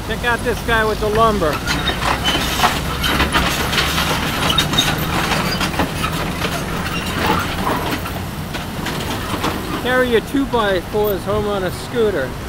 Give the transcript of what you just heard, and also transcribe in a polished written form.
Check out this guy with the lumber. Carry your 2x4s home on a scooter.